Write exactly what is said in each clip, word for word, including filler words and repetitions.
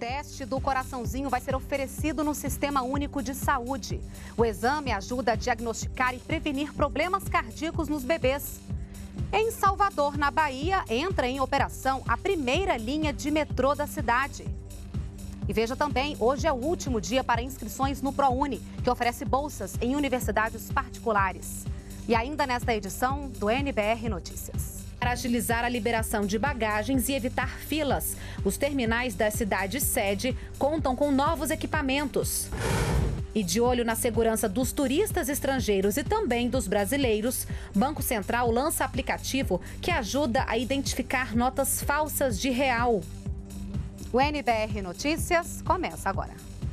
teste do coraçãozinho vai ser oferecido no Sistema Único de Saúde. O exame ajuda a diagnosticar e prevenir problemas cardíacos nos bebês. Em Salvador, na Bahia, entra em operação a primeira linha de metrô da cidade. E veja também, hoje é o último dia para inscrições no ProUni, que oferece bolsas em universidades particulares. E ainda nesta edição do N B R Notícias. Para agilizar a liberação de bagagens e evitar filas, os terminais da cidade sede contam com novos equipamentos. E de olho na segurança dos turistas estrangeiros e também dos brasileiros, Banco Central lança aplicativo que ajuda a identificar notas falsas de real. O N B R Notícias começa agora.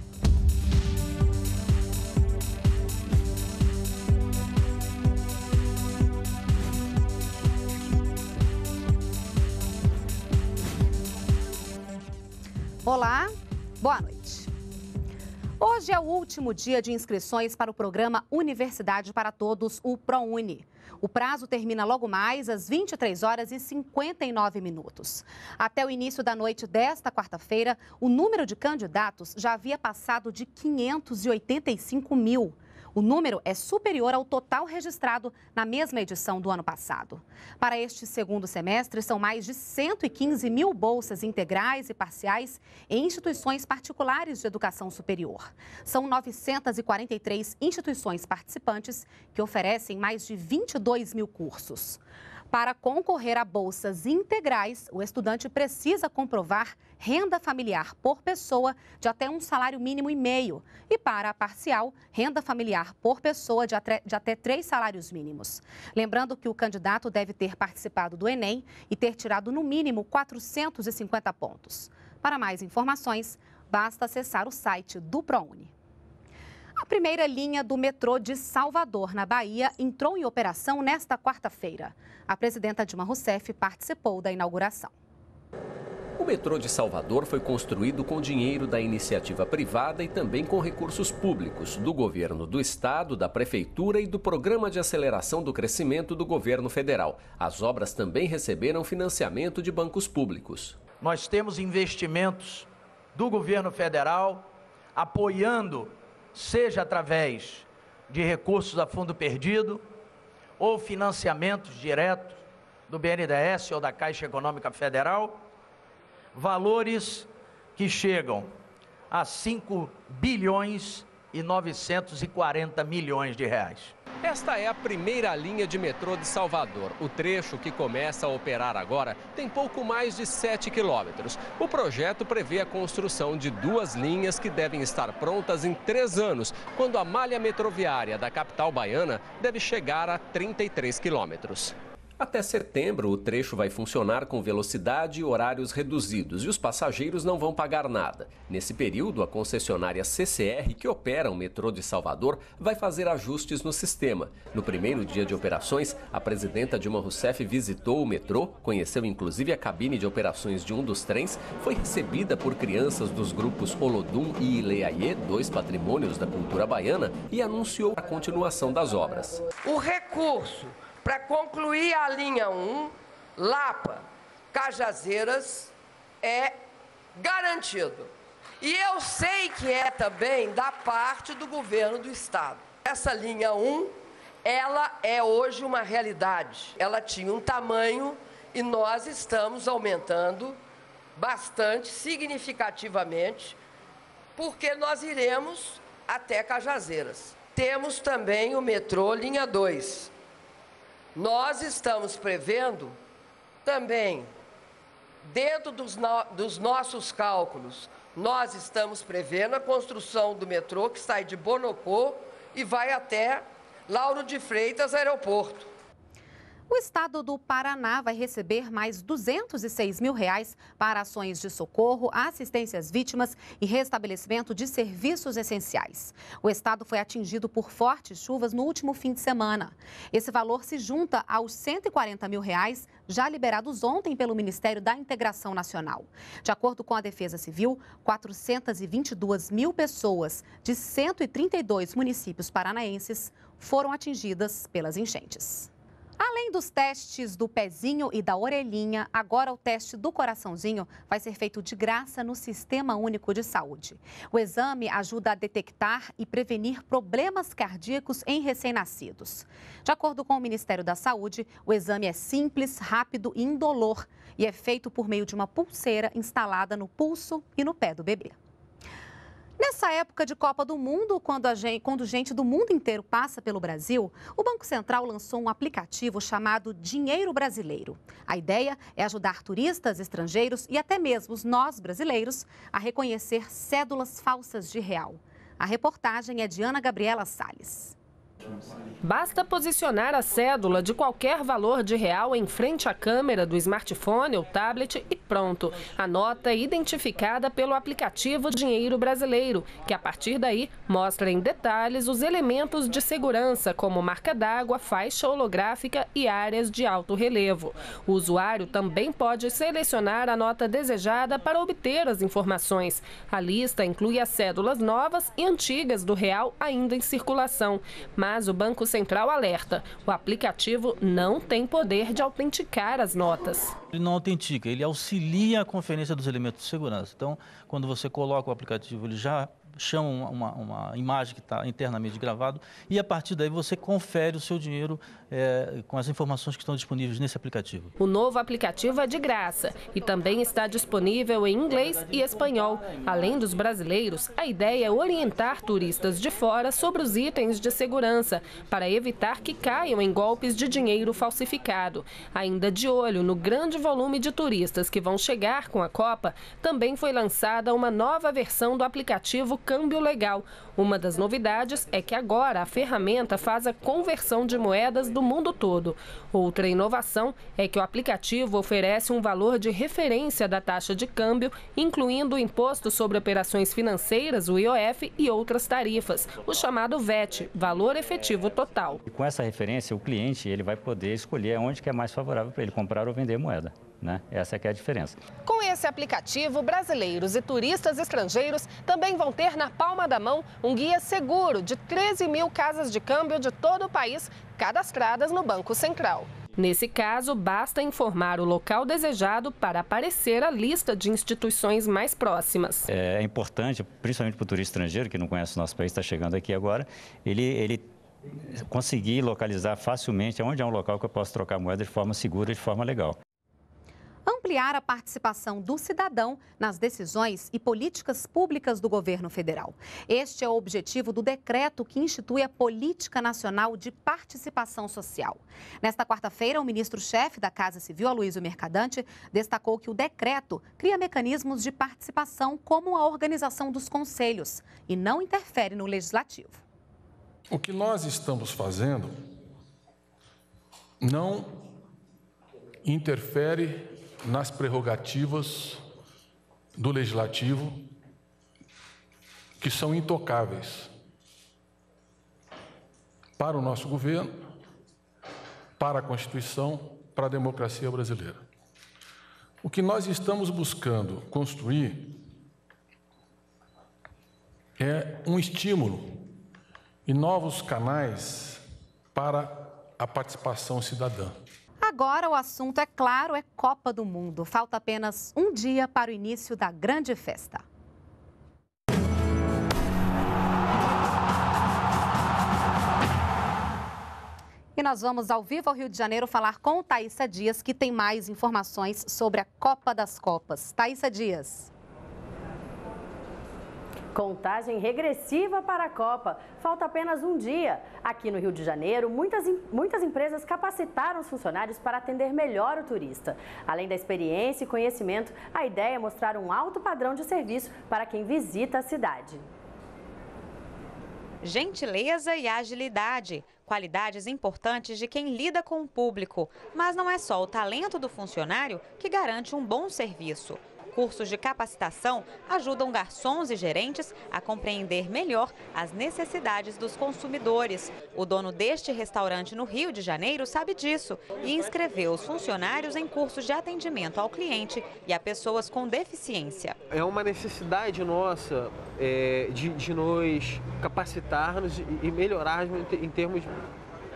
Olá, boa noite. Hoje é o último dia de inscrições para o programa Universidade para Todos, o ProUni. O prazo termina logo mais às vinte e três horas e cinquenta e nove minutos. Até o início da noite desta quarta-feira, o número de candidatos já havia passado de quinhentos e oitenta e cinco mil. O número é superior ao total registrado na mesma edição do ano passado. Para este segundo semestre, são mais de cento e quinze mil bolsas integrais e parciais em instituições particulares de educação superior. São novecentas e quarenta e três instituições participantes que oferecem mais de vinte e dois mil cursos. Para concorrer a bolsas integrais, o estudante precisa comprovar renda familiar por pessoa de até um salário mínimo e meio. E para a parcial, renda familiar por pessoa de até, de até três salários mínimos. Lembrando que o candidato deve ter participado do Enem e ter tirado no mínimo quatrocentos e cinquenta pontos. Para mais informações, basta acessar o site do ProUni. A primeira linha do metrô de Salvador, na Bahia, entrou em operação nesta quarta-feira. A presidenta Dilma Rousseff participou da inauguração. O metrô de Salvador foi construído com dinheiro da iniciativa privada e também com recursos públicos do governo do estado, da prefeitura e do Programa de Aceleração do Crescimento do governo federal. As obras também receberam financiamento de bancos públicos. Nós temos investimentos do governo federal apoiando, seja através de recursos a fundo perdido ou financiamentos diretos do B N D E S ou da Caixa Econômica Federal, valores que chegam a cinco bilhões e novecentos e quarenta milhões de reais. Esta é a primeira linha de metrô de Salvador. O trecho que começa a operar agora tem pouco mais de sete quilômetros. O projeto prevê a construção de duas linhas que devem estar prontas em três anos, quando a malha metroviária da capital baiana deve chegar a trinta e três quilômetros. Até setembro, o trecho vai funcionar com velocidade e horários reduzidos e os passageiros não vão pagar nada. Nesse período, a concessionária C C R, que opera o metrô de Salvador, vai fazer ajustes no sistema. No primeiro dia de operações, a presidenta Dilma Rousseff visitou o metrô, conheceu inclusive a cabine de operações de um dos trens, foi recebida por crianças dos grupos Olodum e Ileaie, dois patrimônios da cultura baiana, e anunciou a continuação das obras. O recurso para concluir a linha um, Lapa, Cajazeiras, é garantido. E eu sei que é também da parte do governo do estado. Essa linha um, ela é hoje uma realidade. Ela tinha um tamanho e nós estamos aumentando bastante, significativamente, porque nós iremos até Cajazeiras. Temos também o metrô linha dois. Nós estamos prevendo também, dentro dos, no, dos nossos cálculos, nós estamos prevendo a construção do metrô que sai de Bonocô e vai até Lauro de Freitas, aeroporto. O estado do Paraná vai receber mais duzentos e seis mil reais para ações de socorro, assistência às vítimas e restabelecimento de serviços essenciais. O estado foi atingido por fortes chuvas no último fim de semana. Esse valor se junta aos cento e quarenta mil reais já liberados ontem pelo Ministério da Integração Nacional. De acordo com a Defesa Civil, quatrocentas e vinte e duas mil pessoas de cento e trinta e dois municípios paranaenses foram atingidas pelas enchentes. Além dos testes do pezinho e da orelhinha, agora o teste do coraçãozinho vai ser feito de graça no Sistema Único de Saúde. O exame ajuda a detectar e prevenir problemas cardíacos em recém-nascidos. De acordo com o Ministério da Saúde, o exame é simples, rápido e indolor e é feito por meio de uma pulseira instalada no pulso e no pé do bebê. Nessa época de Copa do Mundo, quando, a gente, quando gente do mundo inteiro passa pelo Brasil, o Banco Central lançou um aplicativo chamado Dinheiro Brasileiro. A ideia é ajudar turistas estrangeiros e até mesmo nós, brasileiros, a reconhecer cédulas falsas de real. A reportagem é de Ana Gabriela Salles. Basta posicionar a cédula de qualquer valor de real em frente à câmera do smartphone ou tablet e pronto. A nota é identificada pelo aplicativo Dinheiro Brasileiro, que a partir daí mostra em detalhes os elementos de segurança, como marca d'água, faixa holográfica e áreas de alto relevo. O usuário também pode selecionar a nota desejada para obter as informações. A lista inclui as cédulas novas e antigas do real ainda em circulação. Mas Mas o Banco Central alerta, o aplicativo não tem poder de autenticar as notas. Ele não autentica, ele auxilia a conferência dos elementos de segurança. Então, quando você coloca o aplicativo, ele já chama uma, uma imagem que está internamente gravado e a partir daí você confere o seu dinheiro é, com as informações que estão disponíveis nesse aplicativo. O novo aplicativo é de graça e também está disponível em inglês e espanhol. Além dos brasileiros, a ideia é orientar turistas de fora sobre os itens de segurança para evitar que caiam em golpes de dinheiro falsificado. Ainda de olho no grande volume de turistas que vão chegar com a Copa, também foi lançada uma nova versão do aplicativo Câmbio Legal. Uma das novidades é que agora a ferramenta faz a conversão de moedas do mundo todo. Outra inovação é que o aplicativo oferece um valor de referência da taxa de câmbio, incluindo o Imposto sobre Operações Financeiras, o I O F, e outras tarifas, o chamado V E T, Valor Efetivo Total. E com essa referência, o cliente ele vai poder escolher onde que é mais favorável para ele comprar ou vender moeda. Né? Essa é que é a diferença. Com esse aplicativo, brasileiros e turistas estrangeiros também vão ter na palma da mão um guia seguro de treze mil casas de câmbio de todo o país cadastradas no Banco Central. Nesse caso, basta informar o local desejado para aparecer a lista de instituições mais próximas. É importante, principalmente para o turista estrangeiro que não conhece o nosso país, está chegando aqui agora, ele, ele conseguir localizar facilmente onde é um local que eu posso trocar moeda de forma segura e de forma legal. Ampliar a participação do cidadão nas decisões e políticas públicas do governo federal. Este é o objetivo do decreto que institui a Política Nacional de Participação Social. Nesta quarta-feira, o ministro-chefe da Casa Civil, Aloysio Mercadante, destacou que o decreto cria mecanismos de participação como a organização dos conselhos e não interfere no legislativo. O que nós estamos fazendo não interfere nas prerrogativas do Legislativo, que são intocáveis para o nosso governo, para a Constituição, para a democracia brasileira. O que nós estamos buscando construir é um estímulo e novos canais para a participação cidadã. Agora o assunto, é claro, é Copa do Mundo. Falta apenas um dia para o início da grande festa. E nós vamos ao vivo ao Rio de Janeiro falar com Thaísa Dias, que tem mais informações sobre a Copa das Copas. Thaísa Dias. Contagem regressiva para a Copa. Falta apenas um dia. Aqui no Rio de Janeiro, muitas, muitas empresas capacitaram os funcionários para atender melhor o turista. Além da experiência e conhecimento, a ideia é mostrar um alto padrão de serviço para quem visita a cidade. Gentileza e agilidade, qualidades importantes de quem lida com o público. Mas não é só o talento do funcionário que garante um bom serviço. Cursos de capacitação ajudam garçons e gerentes a compreender melhor as necessidades dos consumidores. O dono deste restaurante no Rio de Janeiro sabe disso e inscreveu os funcionários em cursos de atendimento ao cliente e a pessoas com deficiência. É uma necessidade nossa é, de, de nos capacitarmos e melhorarmos em termos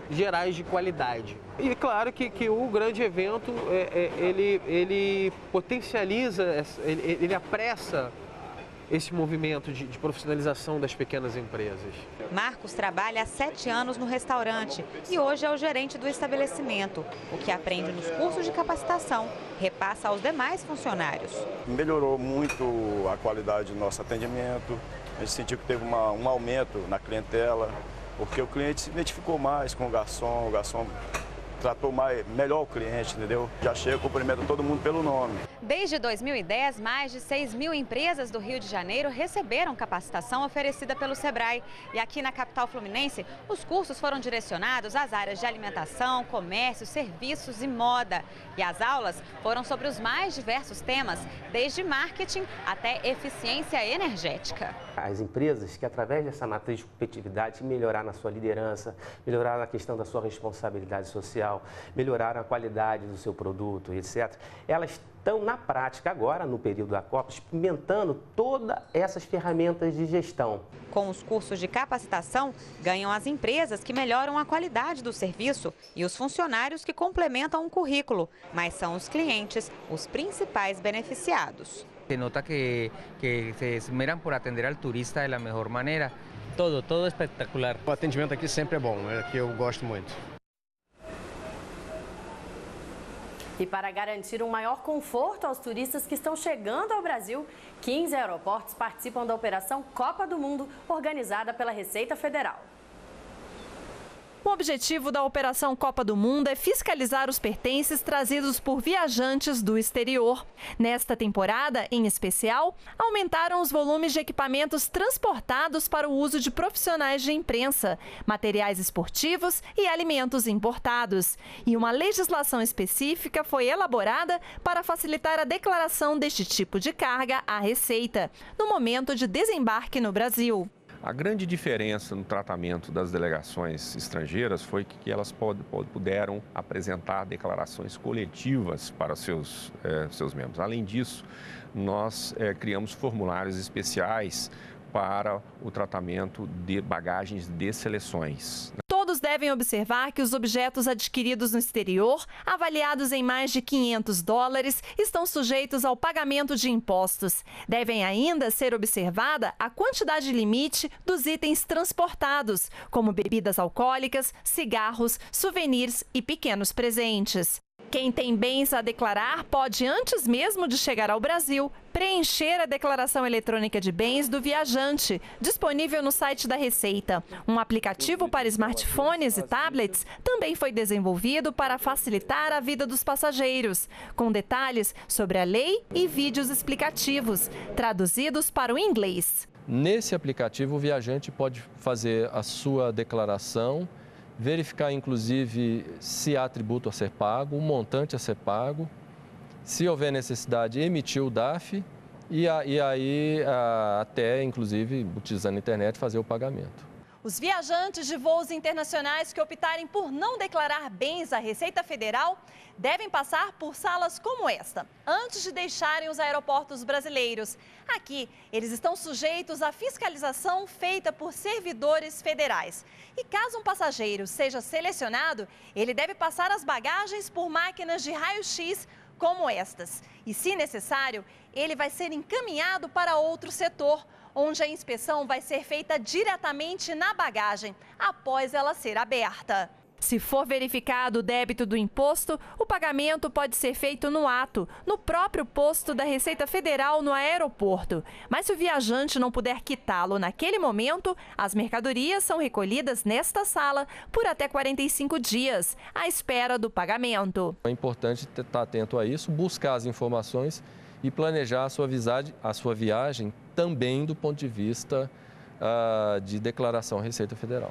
gerais de qualidade. E claro que, que o grande evento, é, é, ele, ele potencializa, ele, ele apressa esse movimento de, de profissionalização das pequenas empresas. Marcos trabalha há sete anos no restaurante e hoje é o gerente do estabelecimento. O que aprende nos cursos de capacitação repassa aos demais funcionários. Melhorou muito a qualidade do nosso atendimento, a gente sentiu que teve uma, um aumento na clientela, porque o cliente se identificou mais com o garçom, o garçom tratou mais, melhor o cliente, entendeu? Já chega, cumprimenta todo mundo pelo nome. Desde dois mil e dez, mais de seis mil empresas do Rio de Janeiro receberam capacitação oferecida pelo Sebrae. E aqui na capital fluminense, os cursos foram direcionados às áreas de alimentação, comércio, serviços e moda. E as aulas foram sobre os mais diversos temas, desde marketing até eficiência energética. As empresas que, através dessa matriz de competitividade, melhorar na sua liderança, melhorar na questão da sua responsabilidade social, melhorar a qualidade do seu produto, etcétera, elas estão, na prática, agora, no período da Copa, experimentando todas essas ferramentas de gestão. Com os cursos de capacitação, ganham as empresas que melhoram a qualidade do serviço e os funcionários que complementam o currículo, mas são os clientes os principais beneficiados. Se nota que, que se esmeram por atender ao turista da melhor maneira. Todo, todo espetacular. O atendimento aqui sempre é bom, é que eu gosto muito. E para garantir um maior conforto aos turistas que estão chegando ao Brasil, quinze aeroportos participam da Operação Copa do Mundo, organizada pela Receita Federal. O objetivo da Operação Copa do Mundo é fiscalizar os pertences trazidos por viajantes do exterior. Nesta temporada, em especial, aumentaram os volumes de equipamentos transportados para o uso de profissionais de imprensa, materiais esportivos e alimentos importados. E uma legislação específica foi elaborada para facilitar a declaração deste tipo de carga à Receita, no momento de desembarque no Brasil. A grande diferença no tratamento das delegações estrangeiras foi que elas pod, pod, puderam apresentar declarações coletivas para seus, eh, seus membros. Além disso, nós eh, criamos formulários especiais para o tratamento de bagagens de seleções. Todos devem observar que os objetos adquiridos no exterior, avaliados em mais de quinhentos dólares, estão sujeitos ao pagamento de impostos. Devem ainda ser observada a quantidade limite dos itens transportados, como bebidas alcoólicas, cigarros, souvenirs e pequenos presentes. Quem tem bens a declarar pode, antes mesmo de chegar ao Brasil, preencher a declaração eletrônica de bens do viajante, disponível no site da Receita. Um aplicativo para smartphones e tablets também foi desenvolvido para facilitar a vida dos passageiros, com detalhes sobre a lei e vídeos explicativos, traduzidos para o inglês. Nesse aplicativo, o viajante pode fazer a sua declaração, verificar, inclusive, se há tributo a ser pago, o montante a ser pago, se houver necessidade, emitir o D A F e, a, e aí a, até, inclusive, utilizando a internet, fazer o pagamento. Os viajantes de voos internacionais que optarem por não declarar bens à Receita Federal devem passar por salas como esta, antes de deixarem os aeroportos brasileiros. Aqui, eles estão sujeitos à fiscalização feita por servidores federais. E caso um passageiro seja selecionado, ele deve passar as bagagens por máquinas de raio-x como estas. E, se necessário, ele vai ser encaminhado para outro setor, onde a inspeção vai ser feita diretamente na bagagem, após ela ser aberta. Se for verificado o débito do imposto, o pagamento pode ser feito no ato, no próprio posto da Receita Federal no aeroporto. Mas se o viajante não puder quitá-lo naquele momento, as mercadorias são recolhidas nesta sala por até quarenta e cinco dias, à espera do pagamento. É importante estar atento a isso, buscar as informações e planejar a sua, visagem, a sua viagem também do ponto de vista uh, de declaração à Receita Federal.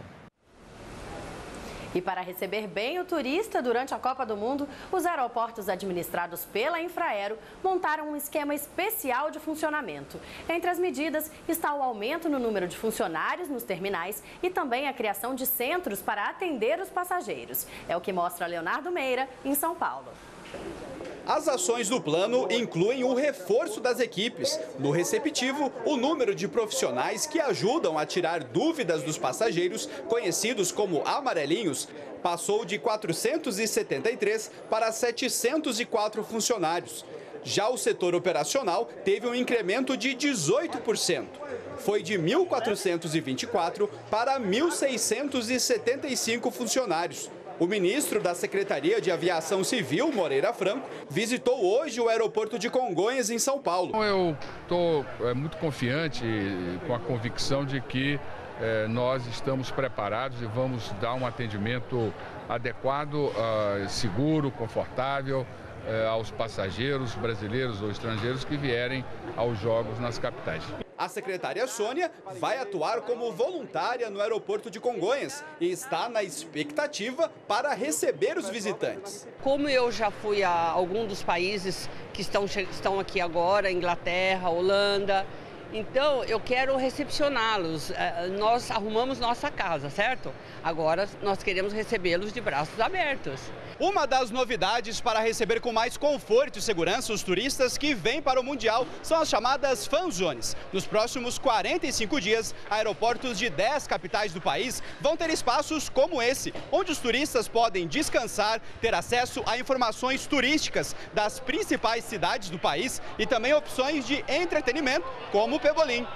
E para receber bem o turista durante a Copa do Mundo, os aeroportos administrados pela Infraero montaram um esquema especial de funcionamento. Entre as medidas está o aumento no número de funcionários nos terminais e também a criação de centros para atender os passageiros. É o que mostra Leonardo Meira, em São Paulo. As ações do plano incluem o reforço das equipes. No receptivo, o número de profissionais que ajudam a tirar dúvidas dos passageiros, conhecidos como amarelinhos. passou de quatrocentos e setenta e três para setecentos e quatro funcionários. Já o setor operacional teve um incremento de dezoito por cento. Foi de mil quatrocentos e vinte e quatro para mil seiscentos e setenta e cinco funcionários. O ministro da Secretaria de Aviação Civil, Moreira Franco, visitou hoje o aeroporto de Congonhas, em São Paulo. Eu estou é, muito confiante, com a convicção de que é, nós estamos preparados e vamos dar um atendimento adequado, uh, seguro, confortável, uh, aos passageiros brasileiros ou estrangeiros que vierem aos Jogos nas capitais. A secretária Sônia vai atuar como voluntária no aeroporto de Congonhas e está na expectativa para receber os visitantes. Como eu já fui a algum dos países que estão, estão aqui agora, Inglaterra, Holanda, então eu quero recepcioná-los. Nós arrumamos nossa casa, certo? Agora nós queremos recebê-los de braços abertos. Uma das novidades para receber com mais conforto e segurança os turistas que vêm para o Mundial são as chamadas fan zones. Nos próximos quarenta e cinco dias, aeroportos de dez capitais do país vão ter espaços como esse, onde os turistas podem descansar, ter acesso a informações turísticas das principais cidades do país e também opções de entretenimento, como o Pebolim.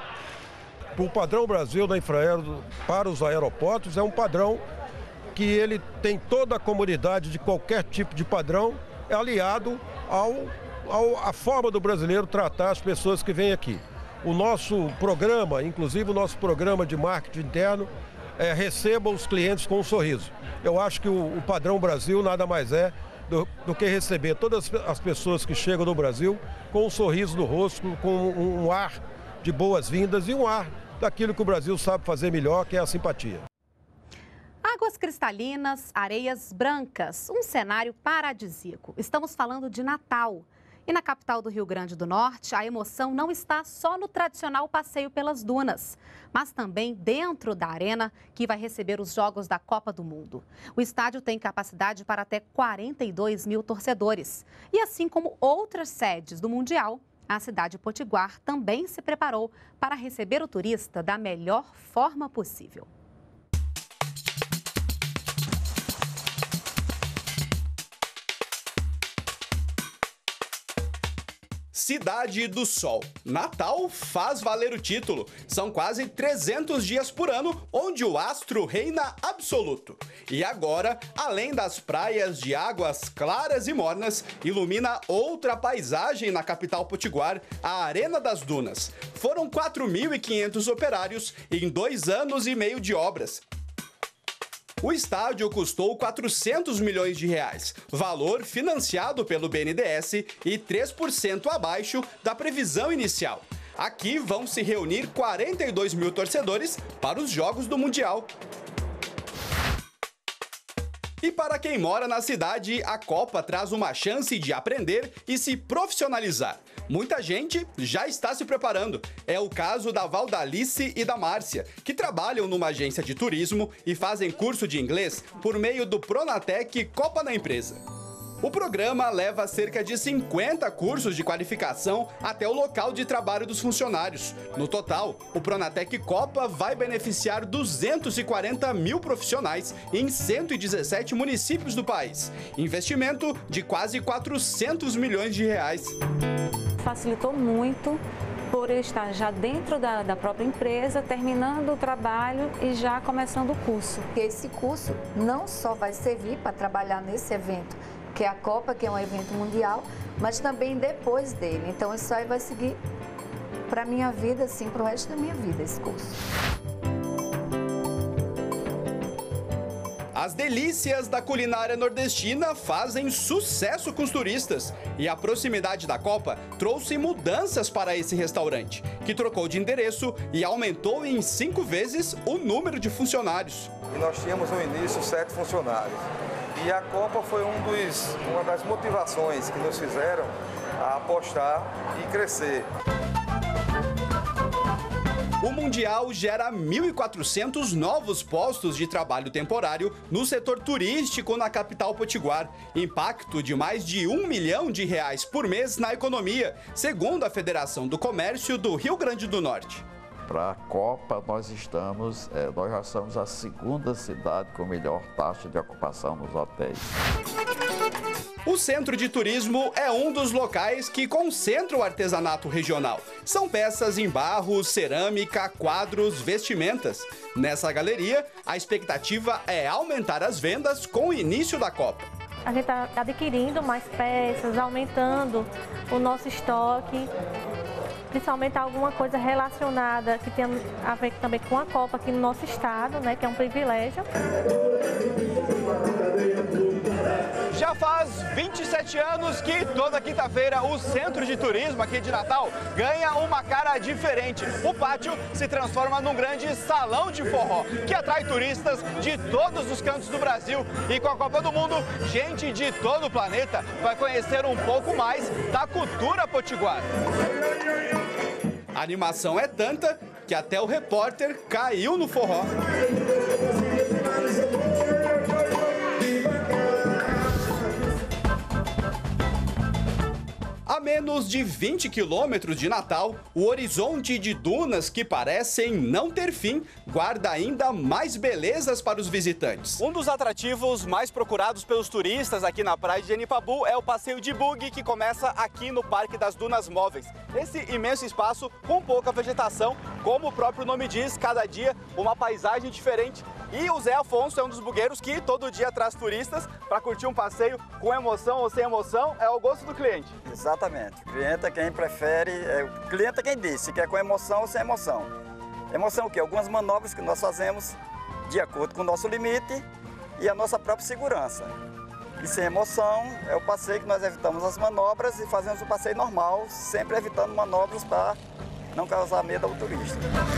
O padrão Brasil da Infraero para os aeroportos é um padrão que ele tem toda a comunidade de qualquer tipo de padrão, é aliado ao, ao, à forma do brasileiro tratar as pessoas que vêm aqui. O nosso programa, inclusive o nosso programa de marketing interno, é receba os clientes com um sorriso. Eu acho que o, o padrão Brasil nada mais é do, do que receber todas as pessoas que chegam no Brasil com um sorriso no rosto, com um, um ar de boas-vindas e um ar daquilo que o Brasil sabe fazer melhor, que é a simpatia. Águas cristalinas, areias brancas, um cenário paradisíaco. Estamos falando de Natal. E na capital do Rio Grande do Norte, a emoção não está só no tradicional passeio pelas dunas, mas também dentro da arena que vai receber os Jogos da Copa do Mundo. O estádio tem capacidade para até quarenta e dois mil torcedores. E assim como outras sedes do Mundial, a cidade potiguar também se preparou para receber o turista da melhor forma possível. Cidade do Sol. Natal faz valer o título. São quase trezentos dias por ano onde o astro reina absoluto. E agora, além das praias de águas claras e mornas, ilumina outra paisagem na capital potiguar, a Arena das Dunas. Foram quatro mil e quinhentos operários em dois anos e meio de obras. O estádio custou quatrocentos milhões de reais, valor financiado pelo B N D E S e três por cento abaixo da previsão inicial. Aqui vão se reunir quarenta e dois mil torcedores para os Jogos do Mundial. E para quem mora na cidade, a Copa traz uma chance de aprender e se profissionalizar. Muita gente já está se preparando. É o caso da Valdalice e da Márcia, que trabalham numa agência de turismo e fazem curso de inglês por meio do Pronatec Copa na Empresa. O programa leva cerca de cinquenta cursos de qualificação até o local de trabalho dos funcionários. No total, o Pronatec Copa vai beneficiar duzentos e quarenta mil profissionais em cento e dezessete municípios do país. Investimento de quase quatrocentos milhões de reais. Facilitou muito por estar já dentro da, da própria empresa, terminando o trabalho e já começando o curso. Esse curso não só vai servir para trabalhar nesse evento, que é a Copa, que é um evento mundial, mas também depois dele. Então isso aí vai seguir para a minha vida, assim, para o resto da minha vida, esse curso. As delícias da culinária nordestina fazem sucesso com os turistas. E a proximidade da Copa trouxe mudanças para esse restaurante, que trocou de endereço e aumentou em cinco vezes o número de funcionários. E nós tínhamos no início sete funcionários. E a Copa foi um dos, uma das motivações que nos fizeram a apostar e crescer. O Mundial gera mil e quatrocentos novos postos de trabalho temporário no setor turístico na capital potiguar. Impacto de mais de um milhão de reais por mês na economia, segundo a Federação do Comércio do Rio Grande do Norte. para a Copa, nós estamos, é, nós já somos a segunda cidade com melhor taxa de ocupação nos hotéis. O Centro de Turismo é um dos locais que concentra o artesanato regional. São peças em barro, cerâmica, quadros, vestimentas. Nessa galeria, a expectativa é aumentar as vendas com o início da Copa. A gente está adquirindo mais peças, aumentando o nosso estoque, principalmente alguma coisa relacionada que tem a ver também com a Copa aqui no nosso estado, né, que é um privilégio. Já faz vinte e sete anos que toda quinta-feira o Centro de Turismo aqui de Natal ganha uma cara diferente. O pátio se transforma num grande salão de forró, que atrai turistas de todos os cantos do Brasil. E com a Copa do Mundo, gente de todo o planeta vai conhecer um pouco mais da cultura potiguara. A animação é tanta que até o repórter caiu no forró. A menos de vinte quilômetros de Natal, o horizonte de dunas que parecem não ter fim guarda ainda mais belezas para os visitantes. Um dos atrativos mais procurados pelos turistas aqui na praia de Genipabu é o passeio de buggy, que começa aqui no Parque das Dunas Móveis. Esse imenso espaço com pouca vegetação, como o próprio nome diz, cada dia uma paisagem diferente. E o Zé Afonso é um dos bugueiros que todo dia traz turistas para curtir um passeio com emoção ou sem emoção, é o gosto do cliente. Exatamente. O cliente é quem prefere, é, o cliente é quem diz se quer com emoção ou sem emoção. Emoção o quê? Algumas manobras que nós fazemos de acordo com o nosso limite e a nossa própria segurança. E sem emoção é o passeio que nós evitamos as manobras e fazemos o passeio normal, sempre evitando manobras para não causar medo ao turista.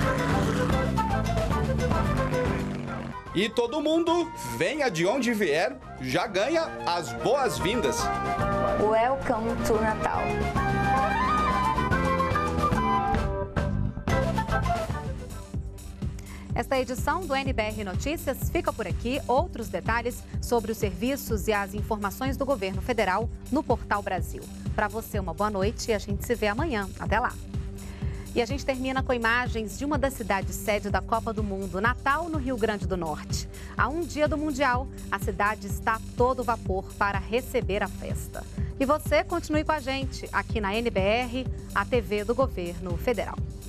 E todo mundo, venha de onde vier, já ganha as boas-vindas. Welcome to Natal. Esta edição do N B R Notícias fica por aqui. Outros detalhes sobre os serviços e as informações do governo federal no Portal Brasil. Para você, uma boa noite e a gente se vê amanhã. Até lá. E a gente termina com imagens de uma das cidades sede da Copa do Mundo, Natal, no Rio Grande do Norte. A um dia do Mundial, a cidade está a todo vapor para receber a festa. E você continue com a gente aqui na N B R, a T V do Governo Federal.